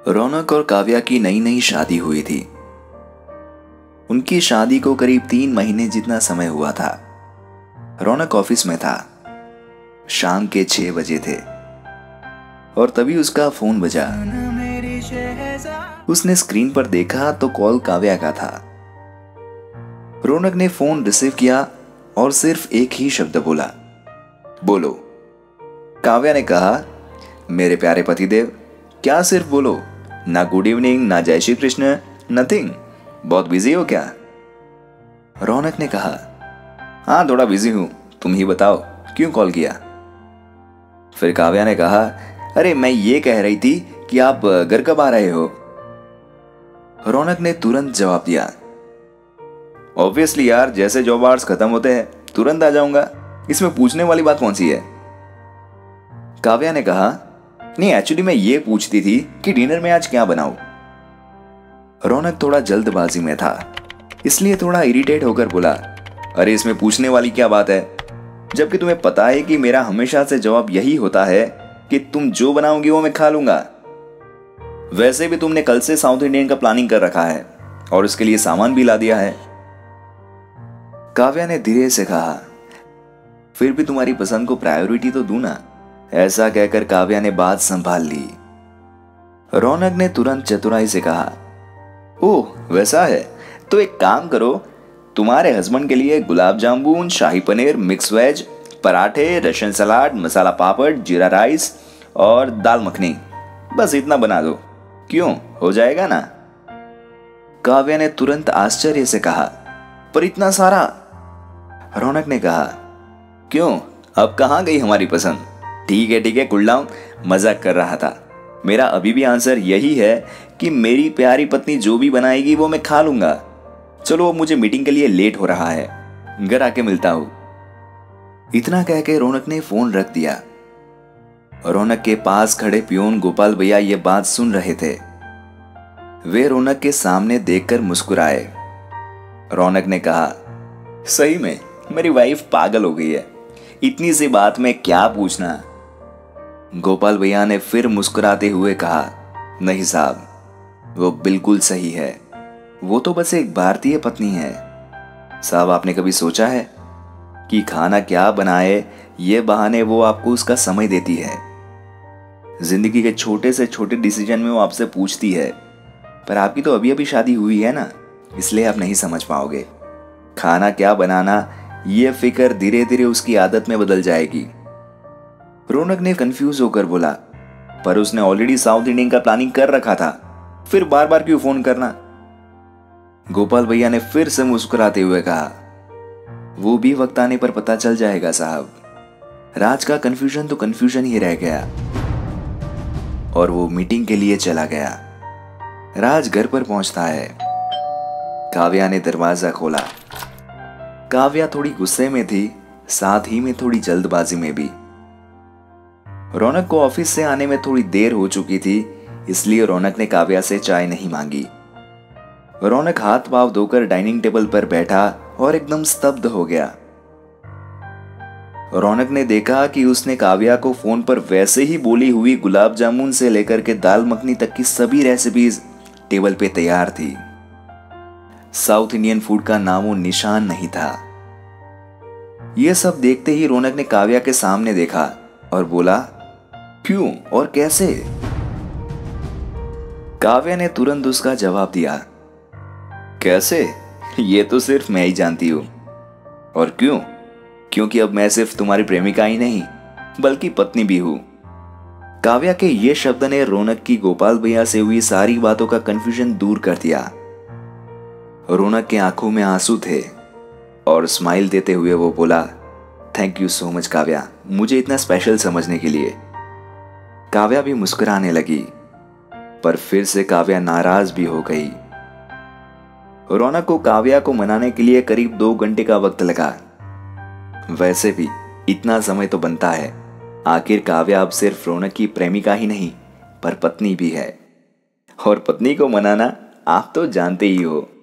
रौनक और काव्या की नई नई शादी हुई थी। उनकी शादी को करीब 3 महीने जितना समय हुआ था। रौनक ऑफिस में था। शाम के 6 बजे थे और तभी उसका फोन बजा। उसने स्क्रीन पर देखा तो कॉल काव्या का था। रौनक ने फोन रिसीव किया और सिर्फ एक ही शब्द बोला, बोलो। काव्या ने कहा, मेरे प्यारे पतिदेव, क्या सिर्फ बोलो? ना गुड इवनिंग, ना जय श्री कृष्ण, नथिंग? बहुत बिजी हो क्या? रौनक ने कहा, हाँ थोड़ा बिजी हूं, तुम ही बताओ क्यों कॉल किया? फिर काव्या ने कहा, अरे मैं ये कह रही थी कि आप घर कब आ रहे हो? रौनक ने तुरंत जवाब दिया, ऑब्वियसली यार, जैसे जॉब आवर्स खत्म होते हैं तुरंत आ जाऊंगा, इसमें पूछने वाली बात कौन सी है? काव्या ने कहा, नहीं एक्चुअली मैं ये पूछती थी कि डिनर में आज क्या बनाऊं? रौनक थोड़ा जल्दबाजी में था, इसलिए थोड़ा इरिटेट होकर बोला, अरे इसमें पूछने वाली क्या बात है, जबकि तुम्हें पता है कि मेरा हमेशा से जवाब यही होता है कि तुम जो बनाओगी वो मैं खा लूंगा। वैसे भी तुमने कल से साउथ इंडियन का प्लानिंग कर रखा है और उसके लिए सामान भी ला दिया है। काव्या ने धीरे से कहा, फिर भी तुम्हारी पसंद को प्रायोरिटी तो दूं ना। ऐसा कहकर काव्या ने बात संभाल ली। रौनक ने तुरंत चतुराई से कहा, ओह वैसा है, तो एक काम करो, तुम्हारे हस्बैंड के लिए गुलाब जामुन, शाही पनीर, मिक्स वेज, पराठे, Russian salad, masala papad, jeera rice और दाल मखनी, बस इतना बना दो। क्यों, हो जाएगा ना? काव्या ने तुरंत आश्चर्य से कहा, पर इतना सारा? रौनक ने कहा, क्यों, अब कहां गई हमारी पसंद? ठीक है कूल डाउन, मजाक कर रहा था। मेरा अभी भी आंसर यही है कि मेरी प्यारी पत्नी जो भी बनाएगी वो मैं खा लूंगा। चलो अब मुझे मीटिंग के लिए लेट हो रहा है, घर आके मिलता हूं। इतना कह के रौनक ने फोन रख दिया। रौनक के पास खड़े पियोन गोपाल भैया ये बात सुन रहे थे। वे रौनक के सामने देखकर मुस्कुराए। रौनक ने कहा, सही में मेरी वाइफ पागल हो गई है, इतनी सी बात में क्या पूछना? गोपाल भैया ने फिर मुस्कुराते हुए कहा, नहीं साहब, वो बिल्कुल सही है, वो तो बस एक भारतीय पत्नी है। साहब आपने कभी सोचा है कि खाना क्या बनाए ये बहाने वो आपको उसका समय देती है। जिंदगी के छोटे से छोटे डिसीजन में वो आपसे पूछती है, पर आपकी तो अभी अभी शादी हुई है ना, इसलिए आप नहीं समझ पाओगे। खाना क्या बनाना ये फिक्र धीरे धीरे उसकी आदत में बदल जाएगी। रौनक ने कंफ्यूज होकर बोला, पर उसने ऑलरेडी साउथ इंडियन का प्लानिंग कर रखा था, फिर बार बार क्यों फोन करना? गोपाल भैया ने फिर से मुस्कुराते हुए कहा, वो भी वक्त आने पर पता चल जाएगा साहब। राज का कंफ्यूजन तो कंफ्यूजन ही रह गया और वो मीटिंग के लिए चला गया। राज घर पर पहुंचता है। काव्या ने दरवाजा खोला। काव्या थोड़ी गुस्से में थी, साथ ही में थोड़ी जल्दबाजी में भी। रौनक को ऑफिस से आने में थोड़ी देर हो चुकी थी, इसलिए रौनक ने काव्या से चाय नहीं मांगी। रौनक हाथ पांव धोकर डाइनिंग टेबल पर बैठा और एकदम स्तब्ध हो गया। रौनक ने देखा कि उसने काव्या को फोन पर वैसे ही बोली हुई गुलाब जामुन से लेकर के दाल मखनी तक की सभी रेसिपीज टेबल पे तैयार थी। साउथ इंडियन फूड का नामो निशान नहीं था। यह सब देखते ही रौनक ने काव्या के सामने देखा और बोला, क्यों और कैसे? काव्या ने तुरंत उसका जवाब दिया, कैसे? ये तो सिर्फ मैं ही जानती हूं। और क्यों? क्योंकि अब मैं सिर्फ तुम्हारी प्रेमिका ही नहीं बल्कि पत्नी भी हूं। काव्या के ये शब्द ने रौनक की गोपाल भैया से हुई सारी बातों का कंफ्यूजन दूर कर दिया। रौनक के आंखों में आंसू थे और स्माइल देते हुए वो बोला, thank you so much Kavya, मुझे इतना स्पेशल समझने के लिए। काव्या भी मुस्कुराने लगी, पर फिर से काव्या नाराज भी हो गई। रौनक को काव्या को मनाने के लिए करीब 2 घंटे का वक्त लगा। वैसे भी इतना समय तो बनता है, आखिर काव्या अब सिर्फ रौनक की प्रेमिका ही नहीं पर पत्नी भी है, और पत्नी को मनाना आप तो जानते ही हो।